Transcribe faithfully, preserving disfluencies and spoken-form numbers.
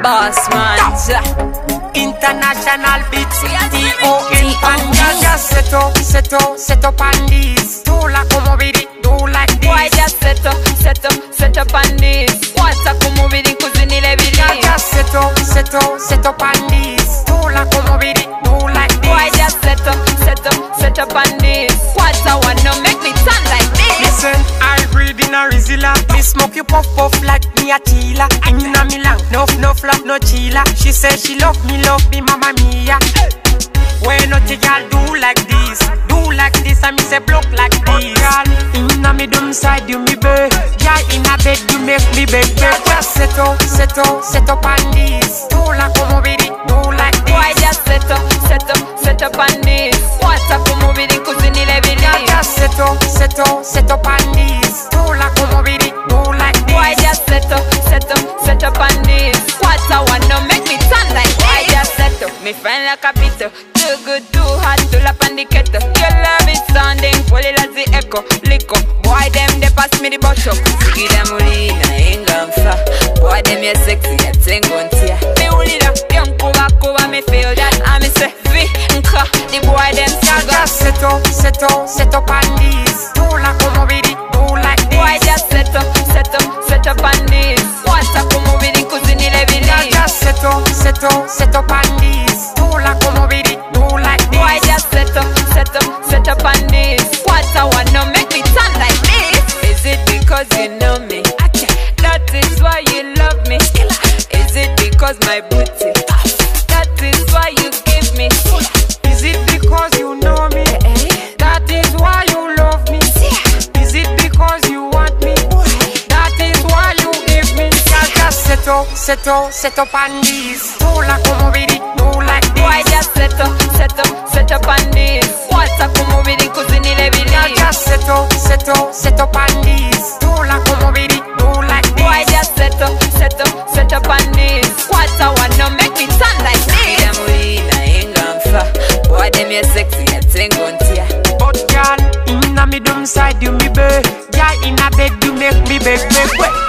boss man. International beats, T O N Panda. Just set up, set up, set up on this. Do like come over it, do like this. Why just set up, set up, set up on this? What's up, come over it, cause you need a video. Just set up, set up, set up on this. Do like come over it, do like this. Why just set up, set up, set up on this? What's I want to make me sound like this? Listen, I breathe in a Rizilla. Me smoke you puff puff like me a chila. In a Milan, no no flop, no chila. She said she love me, love me, mama mia. When not a girl do like this, do like this, and me say block like this. Girl, in a me dumb side you me beg. Girl in a bed you make me beg. Beg just set up, set up, set up on this. Do like come over it, do like this. Why just set up, set up, set up on this? What's up, come over it, cause you need a video. Just set up, set up, set up on this. Do like come over it, do like this. Why just set up, set up, set up on this? What's I want to make me sound like this? Why just set up, me friend like a bitter. Too good, too hot, to lap on the kettle. Your love is sounding fully like the echo. Lico, boy them they pass me the bottle. Sigi them uli na ingam fa. Boy them you sexy, you ting on tia. Me uli da, young kuba kuba me feel that. I me say vi nka, the boy them saga. Just set up, set up, set up on this. Do like come over it, do like this. Boy just set up, set up, set up on this. What's up, come over it, cause you need a video. Just set up, set up, set up on this. Do like come over it, do like this. Why just set up, set up, set up on this? What's I want to make me sound like this? Is it because you know me? That is why you love me. Is it because my booty? That is why you give me. Is it because you know me? That is why you love me. Is it because you want me? That is why you give me. Just set up, set up, set up on this. Do like come over it, do like this. Why just set up, set up, set up on this? What's up, come over it, cause you need a video. Just set up, set up, set up on this. Do like come over it, do like this. Why just set up, set up, set up on this? What's I want to make me sound like this? Them we na ingam fa. Boy them you sexy, you ting on tia. But girl, in a me dumb side you me beg. Girl in a bed you make me beg, beg, beg.